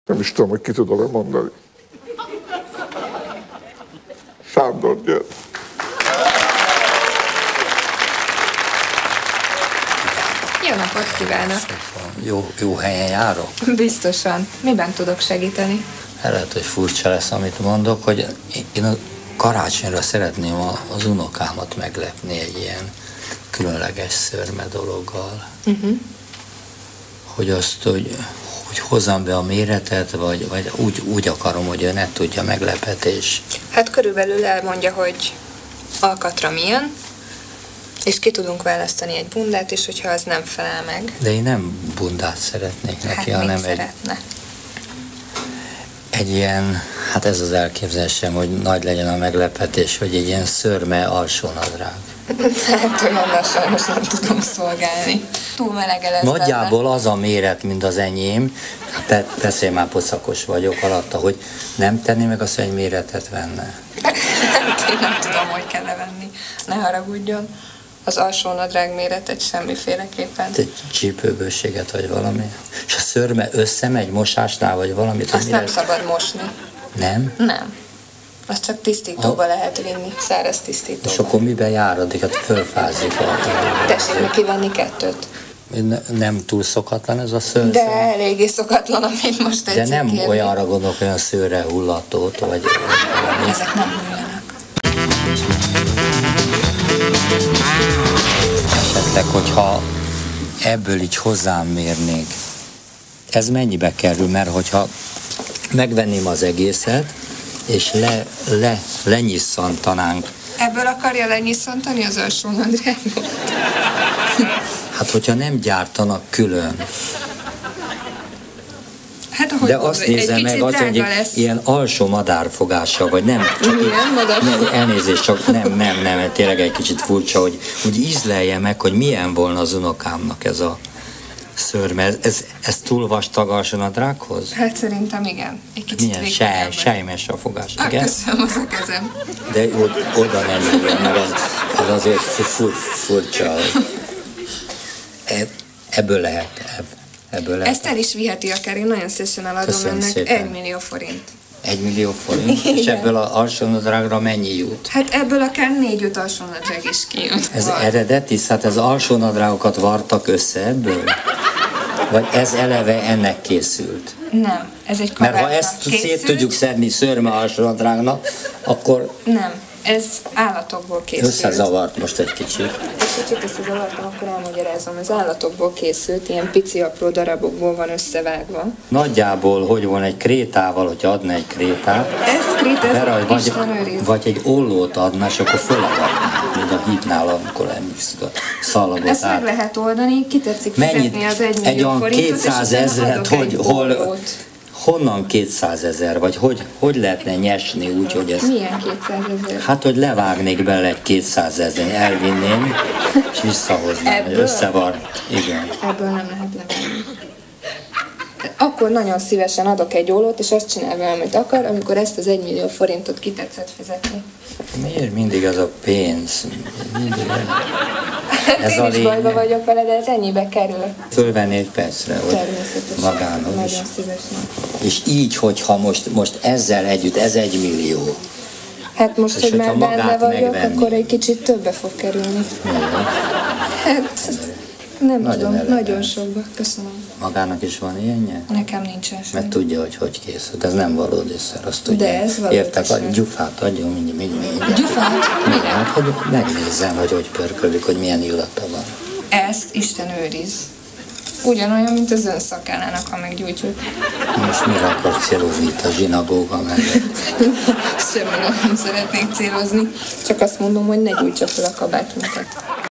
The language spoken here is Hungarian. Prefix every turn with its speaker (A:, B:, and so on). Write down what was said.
A: Nem is tudom, hogy ki tudom-e mondani. Sándor György.
B: Jó napot kívánok!
C: Jó helyen járok?
B: Biztosan. Miben tudok segíteni?
C: Lehet, hogy furcsa lesz, amit mondok, hogy én a karácsonyra szeretném az unokámat meglepni egy ilyen különleges szörme dologgal. Hogy azt, hogy hozzam be a méretet, vagy úgy akarom, hogy ő ne tudja meglepetés.
B: Hát körülbelül elmondja, hogy alkatra milyen, és ki tudunk választani egy bundát is, hogyha az nem felel meg.
C: De én nem bundát szeretnék neki,
B: hát
C: hanem
B: szeretne?
C: egy ilyen, hát ez az elképzelésem, hogy nagy legyen a meglepetés, hogy egy ilyen szörme alsónadrág.
B: Hát olyannal sajnos nem tudom szolgálni. Túl melege lesz.
C: Nagyjából az a méret, mint az enyém, persze én már pocakos vagyok alatta, hogy nem tenni meg azt, hogy egy méretet venne.
B: Hát én nem tudom, hogy kell levenni. Ne haragudjon. Az alsónadrág méretet semmiféleképpen.
C: Egy csípőbőséget vagy valami. És a szörme összemegy mosásnál, vagy valamit?
B: Azt nem szabad mosni.
C: Nem?
B: Nem. Azt csak tisztítóba lehet vinni, száraz tisztítóba.
C: És akkor miben járadik? Hát fölfázik.
B: Tessék neki venni 2.
C: Nem túl szokatlan ez a szőr?
B: De eléggé szokatlan, amit most tetszik.
C: De nem
B: kérni.
C: olyanra gondolok, olyan szőre hullatót, vagy valami.
B: Ezek nem hullanak.
C: Esetleg, hogyha ebből így hozzám mérnék, ez mennyibe kerül? Mert hogyha megvenném az egészet, és lenyisszantanánk.
B: Ebből akarja lenyisszantani az alsónadrágot?
C: Hát, hogyha nem gyártanak külön.
B: Hát, ahogy
C: de azt nézem meg, azt mondjuk, ilyen alsó madárfogással, vagy nem. Csak elnézést, csak nem, tényleg egy kicsit furcsa, hogy ízlelje meg, hogy milyen volna az unokámnak ez a szörme. Ez túl vastag alsónadrághoz?
B: Hát szerintem igen. Egy kicsit
C: milyen sejmes a fogás, igen?
B: Köszönöm, az a kezem.
C: De oda nem jön, mert az azért furcsa. Ebből lehet.
B: Ezt el is viheti akár, én nagyon szívesen eladom önnek. 1 millió forint.
C: 1 millió forint? Igen. És ebből az alsónadrágra mennyi jut?
B: Hát ebből akár 4-5 alsónadrág is kijön.
C: Ez eredeti? Hát az alsónadrágokat vartak össze ebből? Vagy ez eleve ennek készült?
B: Nem, ez egy kabátnak.
C: Mert ha ezt szét tudjuk szedni szörme alsónadrágnak, akkor...
B: Nem, ez állatokból készült.
C: Összezavart most egy kicsit.
B: Kicsit összezavartam, akkor elmagyarázom. Ez állatokból készült, ilyen pici apró darabokból van összevágva.
C: Nagyjából, hogy van egy krétával, hogyha adna egy krétát.
B: Ez krét,
C: vagy egy ollót adna, és akkor föladatná, mint a hídnál, amikor emlékszik a szalagot
B: ezt át. Meg lehet oldani, ki tetszik fizetni az 1 millió forintot,
C: 200 000, honnan 200 000? Vagy hogy lehetne nyesni úgy, hogy ez...
B: Milyen 200 000?
C: Hát, hogy levágnék bele egy 200 000, elvinném, és visszahoznám, hogy összevar. Igen.
B: Ebből nem lehet levágni. Akkor nagyon szívesen adok egy ollót, és azt csinál vele, amit akar, amikor ezt az 1 millió forintot ki tetszett fizetni.
C: Miért mindig ez a pénz?
B: Ez én is bajba vagyok vele, de ez ennyibe kerül.
C: Fölvenni egy percre, hogy magának
B: nagyon
C: is.
B: Szívesen.
C: És így, hogyha most ezzel együtt, ez 1 millió.
B: Hát most,
C: és
B: hogy már benne vagyok,
C: megvenni,
B: akkor egy kicsit többe fog kerülni. Hát nem tudom, nagyon sokba. Köszönöm.
C: Magának is van ilyenje?
B: Nekem nincsen semmi.
C: Mert tudja, hogy készült. Ez nem valódi szer, azt tudja.
B: De ez valódi
C: értek,
B: szer.
C: Gyufát adjon, mindjárt.
B: Gyufát?
C: Hát, hogy megnézzem, hogy pörkölik, hogy milyen illata van.
B: Ezt Isten őriz. Ugyanolyan, mint az ön szakálának, ha meggyújtjuk.
C: Most mire akar célozni itt a zsinagóga mellett?
B: Semmi nem szeretnék célozni. Csak azt mondom, hogy ne gyújtsa fel a kabátunkat.